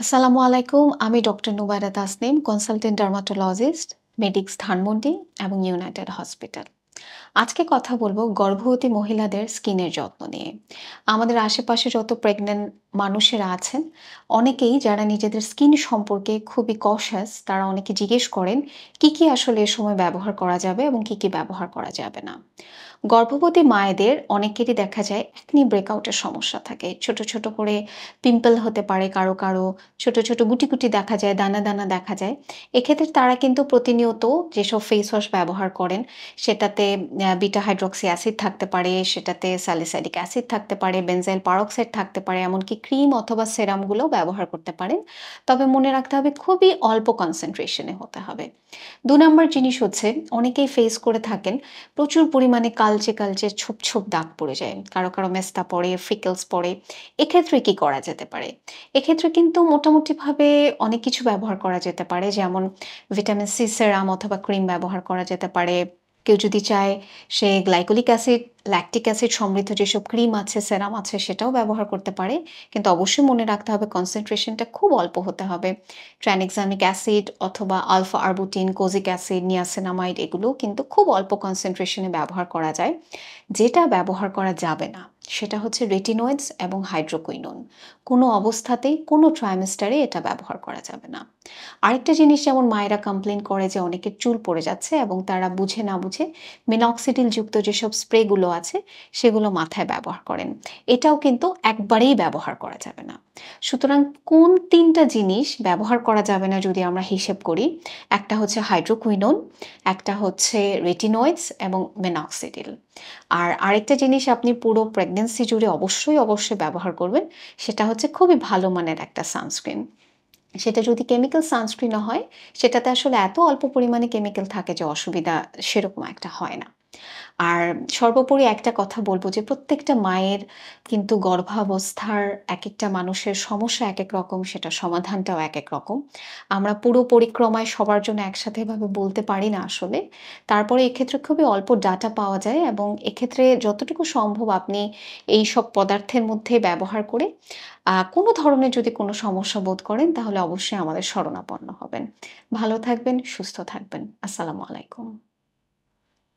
আসসালামু আলাইকুম। আমি doctor Nubaira Tasnim, consultant dermatologist, Medix Dhanmondi এবং ইউনাইটেড হসপিটাল। আজকে কথা বলবো গর্ভবতী মহিলাদের স্কিনের যত্ন নিয়ে। আমাদের আশেপাশে যত প্রেগন্যান্ট মানুষেরা আছেন, অনেকেই যারা নিজেদের স্কিন সম্পর্কে খুবই কশাস, তারা অনেকে জিজ্ঞেস করেন কি আসলে এ সময় ব্যবহার করা যাবে এবং কি ব্যবহার করা যাবে না। গর্ভবতী মায়েদের অনেকেরই দেখা যায় একনি ব্রেকআউটের সমস্যা থাকে। ছোট করে পিম্পল হতে পারে কারো, ছোট গুটি দেখা যায়, দানা দেখা যায়। এক্ষেত্রে তারা কিন্তু প্রতিনিয়ত যেসব ফেস ওয়াশ ব্যবহার করেন, সেটাতে বিটা হাইড্রক্সি অ্যাসিড থাকতে পারে, সেটাতে স্যালিসাইলিক অ্যাসিড থাকতে পারে, বেনজাইল পারক্সাইড থাকতে পারে, এমনকি ক্রিম অথবা সেরামগুলোও ব্যবহার করতে পারেন। তবে মনে রাখতে হবে খুবই অল্প কনসেনট্রেশনে হতে হবে। ২ নাম্বার জিনিস হচ্ছে অনেকেই ফেস করে থাকেন প্রচুর পরিমাণে কালচে ছোপ দাগ পড়ে যায়। কারো মেস্তা পড়ে, ফ্রিকলস পড়ে। এক্ষেত্রে কি করা যেতে পারে? এক্ষেত্রে কিন্তু মোটামুটিভাবে অনেক কিছু ব্যবহার করা যেতে পারে। যেমন ভিটামিন সি সেরাম অথবা ক্রিম ব্যবহার করা যেতে পারে। কেউ যদি চায় সে গ্লাইকোলিক অ্যাসিড, ল্যাকটিক অ্যাসিড সমৃদ্ধ যেসব ক্রিম আছে, সেরাম আছে সেটাও ব্যবহার করতে পারে। কিন্তু অবশ্যই মনে রাখতে হবে কনসেনট্রেশনটা খুব অল্প হতে হবে। ট্রাইনেক্সামিক অ্যাসিড অথবা alpha arbutin, kojic acid, niacinamide এগুলোও কিন্তু খুব অল্প কনসেনট্রেশনে ব্যবহার করা যায়। যেটা ব্যবহার করা যাবে না সেটা হচ্ছে রেটিনয়েডস এবং হাইড্রোকুইনোন। কোনো অবস্থাতেই কোনো ট্রাইমেস্টারে এটা ব্যবহার করা যাবে না। আরেকটা জিনিস যেমন মায়েরা কমপ্লেইন করে যে অনেকের চুল পড়ে যাচ্ছে এবং তারা বুঝে না বুঝে মিনক্সিডিল যুক্ত যেসব স্প্রেগুলো আছে সেগুলো মাথায় ব্যবহার করেন। এটাও কিন্তু একবারেই ব্যবহার করা যাবে না। সুতরাং কোন ৩ টা জিনিস ব্যবহার করা যাবে না যদি আমরা হিসেব করি, একটা হচ্ছে হাইড্রোকুইনোন, একটা হচ্ছে রেটিনয়েডস এবং মিনক্সিডিল। আর আরেকটা জিনিস আপনি পুরো প্রেগন্যান্সি জুড়ে অবশ্যই ব্যবহার করবেন, সেটা হচ্ছে খুবই ভালো মানের একটা সানস্ক্রিন। সেটা যদি কেমিক্যাল সানস্ক্রিনও হয়, সেটাতে আসলে এত অল্প পরিমাণে কেমিক্যাল থাকে যে অসুবিধা সেরকম একটা হয় না। আর সর্বোপরি একটা কথা বলব যে প্রত্যেকটা মায়ের কিন্তু গর্ভাবস্থার একেকটা মানুষের সমস্যা একেক রকম, সেটার সমাধানটাও একেক রকম। আমরা পুরো পরিক্রমায় সবার জন্য একসাথে এভাবে বলতে পারি না আসলে। তারপরে এক্ষেত্রে খুবই অল্প ডাটা পাওয়া যায় এবং এক্ষেত্রে যতটুকু সম্ভব আপনি এইসব পদার্থের মধ্যে ব্যবহার করে কোনো ধরনের যদি কোনো সমস্যা বোধ করেন তাহলে অবশ্যই আমাদের শরণাপন্ন হবেন। ভালো থাকবেন, সুস্থ থাকবেন। আসসালামু আলাইকুম।